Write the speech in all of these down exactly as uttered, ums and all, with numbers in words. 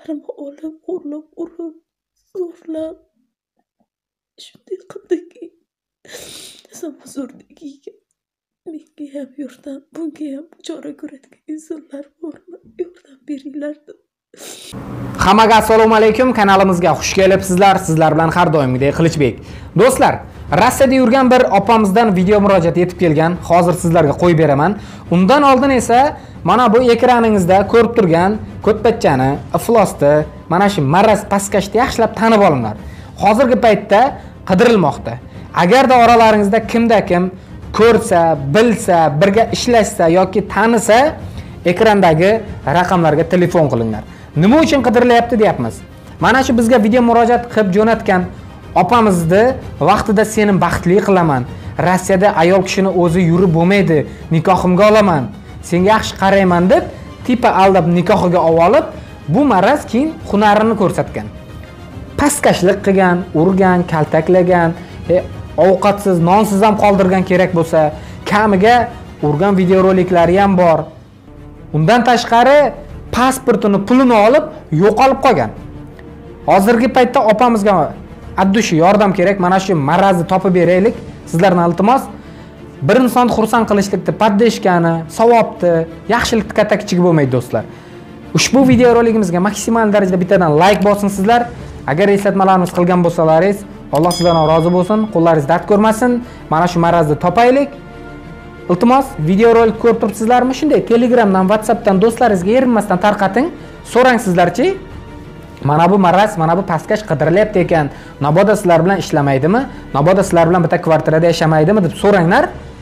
pullarimni olib, o'rlab, urib, zo'rlab shunday qildiki, samazornikiga menga ham yordam, bunga ham chora ko'radigan insonlar bormi? Yordam beringlar deb. Hammaga assalomu alaykum, kanalimizga xush kelibsizlar. Sizlar bilan har doimgidek Qilichbek. Do'stlar, Rossiyada yurgan bir opamizdan video murojaat etib kelgan. Hozir sizlarga qo'yib beraman. Undan oldin esa mana bu ekraningizda ko'rib turgan ko'tpachchani, iflosni, mana shu maraz pastkashni yaxshilab tanib olinglar. Hozirgi paytda qidirilmoqda. Agarda oralaringizda kimda kim ko'rsa, bilsa, birga ishlashsa yoki tanisa, ekrandagi raqamlarga telefon qilinglar. Nima uchun qidirilyapti deyapmiz? Mana shu bizga video murojaat qilib jo'natgan opamizni vaqtida seni baxtli qilaman. Rossiyada ayol kishini o'zi yurib bo'lmaydi, nikohimga olaman. Senga yaxshi qarayman deb tipa aldab nikohiga olib, bu maraz keyin hunarini ko'rsatgan. Pastkashlik qilgan, urgan, kaltaklagan, e, ovqatsiz, nonsiz ham qoldirgan kerak bo'lsa, kamiga urgan videoroliklari ham bor. Undan tashqari pasportini, pulini olib yo'qolib qolgan. Hozirgi paytda opamizga addushi yordam kerak. Mana shu marazni topib beraylik. Sizlardan iltimos, bir insonni xursand qilishlikni, paddeshkani, savobni, yaxshilikni katta kichik bo'lmaydi do'stlar. Ushbu videoroligimizga maksimal darajada bittadan like bosinsizlar. Agar eslatmalarimiz qilgan bo'lsalaringiz, Alloh sizlardan rozi bo'lsin, qo'llaringiz dard ko'rmasin. Mana shu marazni topaylik. Iltimos, videorolik ko'rib turibsizlarmi? Shunday Telegramdan, WhatsAppdan do'stlaringizga erinmasdan tarqating. So'rang sizlarchi, mana bu maraz, mana bu pastkash qidirilyapti ekan. Naboda sizlar bilan ishlamaydimi? Naboda sizlar bilan bitta kvartirada yashamaydimi deb so'ranglar.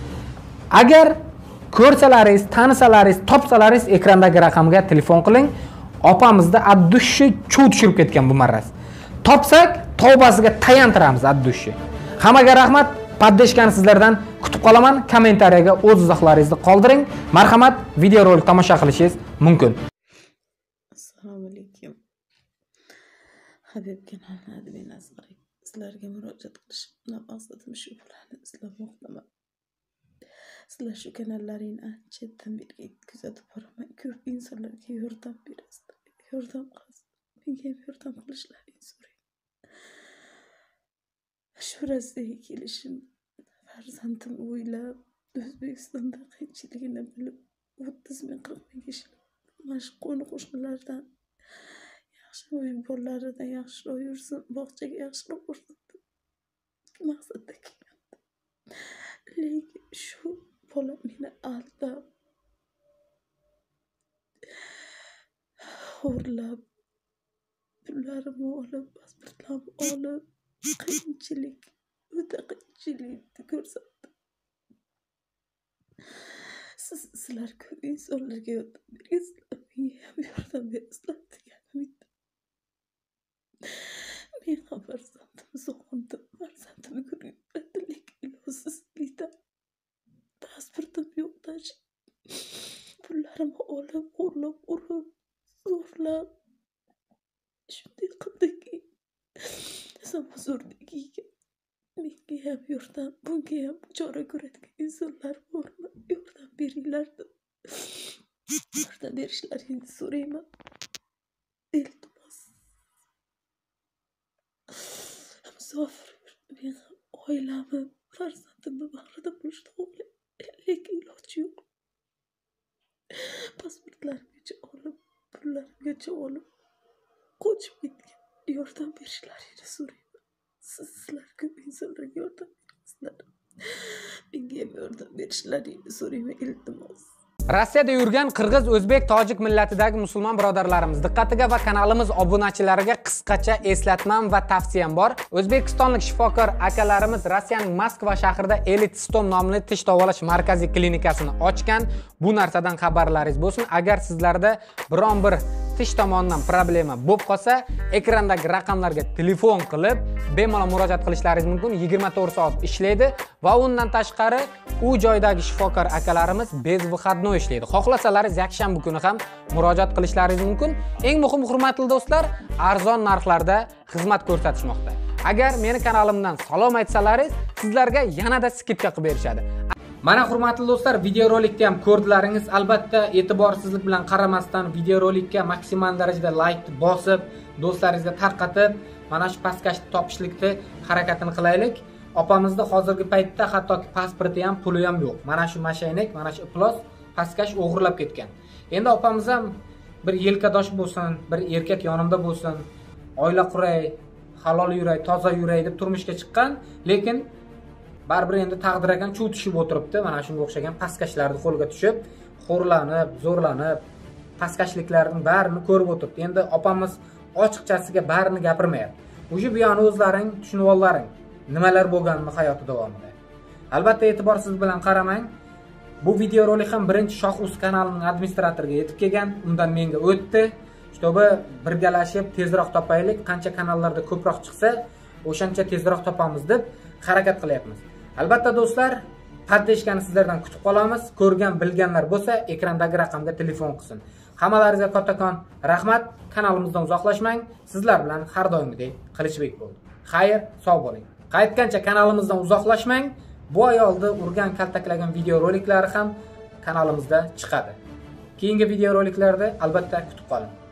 Agar ko'rsalaringiz, tanisalaringiz, topsalaringiz ekrandagi raqamga telefon qiling. Opamizda addushi chuv tushirib ketgan bu maraz. Topsak, tavbasiga tayantiramiz addushi. Hammaga rahmat. Paddeshkani sizlardan kutib qolaman. Kommentariyaga o'z izohlaringizni qoldiring. Marhamat, videorolik tomosha qilishingiz mumkin. Assalomu alaykum. Habib kanalini admin Asqar. Sizlarga murojaat qilishim maqsadim shu bularni izlamoqdaman. Sizlar shu kanallaringni chetdan beri kuzatib boraman. Ko'p insonlarga yordam berasizlar. Yordam qilasiz. Menga yordam qilishlaringizni so'rayman. Shu Rossiyaga kelishim, farzandim o'ylab, O'zbekistonda qiyinchiligini bilib, o'ttiz ming qirq ming kishilar mana shu qo'ni-qo'shnilardan yaxshi uy bolalaridan yaxshiroq yursin, bog'chaga yaxshiroq ursin deb maqsadda kelgandim. Lekin shu bola meni aldab, xo'rlab, pullarimni olib, pasportlarimni olib, qiyinchilik, o'ta qiyinchilikni ko'rsatdi. Siz, sizlar ko'p insonlarga yordam berasizlar, menga ham yordam berasizlar degan umidda. Men ham farzandimni sog'indim, farzandimni ko'rgim, lekin ilojsiz uyda pasportim yo'q tashib, pullarimni olib, o'rlab, urib, zo'rlab shunday qildiki, samazornikiga menga ham yordam, bunga ham chora ko'radigan insonlar bormi? Yordam beringlar deb. Yordam berishlaringizni so'rayman. Iltimos. Musofir men ham oilamni, farzandimni bag'rida bo'lishni xohlayman, lekin iloji yo'q. Pasportlarimgacha olib, pullarimgacha olib qochib ketgan. Yordam berishlaringizni so'rayman. Sizlar ko'p insonlarga yordam berasizlar. Menga ham yordam berishlaringizni so'rayman, iltimos. Rossiyada yurgan qirg'iz, o'zbek, tojik millatidagi musulmon birodarlarimiz diqqatiga va kanalimiz obunachilariga qisqacha eslatmam va tavsiyam bor. O'zbekistonlik shifokor akalarimiz Rossiyaning Moskva shahrida Elite Stom nomli tish davolash markaziy klinikasini ochgan. Bu narsadan xabarlaringiz bo'lsin. Agar sizlarda biron bir tish tomonidan problema bo'lib qolsa, ekrandagi raqamlarga telefon qilib bemalol murojaat qilishlaringiz mumkin. yigirma to'rt soat ishlaydi va undan tashqari u joydagi shifokor akalarimiz bez выходной ishlaydi. Xohlasalaringiz yakshanba kuni ham murojaat qilishlaringiz mumkin. Eng muhim, hurmatli do'stlar, arzon narxlarda xizmat ko'rsatishmoqda. Agar meni kanalimdan salom aytsalaringiz, sizlarga yanada skidka qilib berishadi. Mana hurmatli do'stlar, videorolikni ham ko'rdilaringiz. Albatta, e'tiborsizlik bilan qaramasdan videorolikka maksimal darajada like bosib, do'stlaringizga tarqatib, mana shu pastkashni topishlikni harakatini qilaylik. Opamizda hozirgi paytda hattoki pasporti ham, puli ham yo'q. Mana shu mashaynik, mana shu Iplos pastkash o'g'irlab ketgan. Endi opamiz ham bir yelkadosh bo'lsin, bir erkak yonimda bo'lsin, oila quray, halol yuray, toza yuray deb turmushga chiqqan, lekin baribir endi taqdir ekan chuv tushib o'tiribdi. Mana shunga o'xshagan pastkashlarni qo'lga tushib, xo'rlanib, zo'rlanib, pastkashliklarning barini ko'rib o'tiribdi. Endi opamiz ochiqchasiga barini gapirmayapti. O'sha bu yana o'zlaring tushunib ollaring, nimalar bo'lganini hayoti davomida. Albatta e'tiborsiz bilan qaramang. Bu videorolik ham birinchi Shoh.uz kanalining administratoriga yetib kelgan, undan menga o'tdi. Shtobi birgalashib tezroq topaylik, qancha kanallarda ko'proq chiqsa, o'shancha tezroq topamiz deb harakat qilyapmiz. Albatta do'stlar, poddeshkani sizlardan kutib qolamiz. Ko'rgan, bilganlar bo'lsa, ekrandagi raqamga telefon qilsin. Hammalaringizga kattakon rahmat. Kanalimizdan uzoqlashmang. Sizlar bilan har doimgidek Qilichbek bo'ldi. Xayr, sog' bo'ling. Qaytgancha kanalimizdan uzoqlashmang. Bu ayolni urgan, kaltaklagan videoroliklari ham kanalimizda chiqadi. Keyingi videoroliklarda albatta kutib qoling.